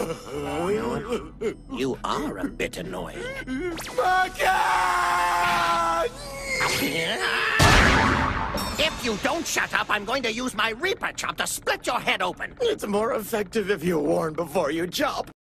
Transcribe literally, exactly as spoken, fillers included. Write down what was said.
You are a bit annoying. If you don't shut up, I'm going to use my Reaper chop to split your head open. It's more effective if you warn before you chop.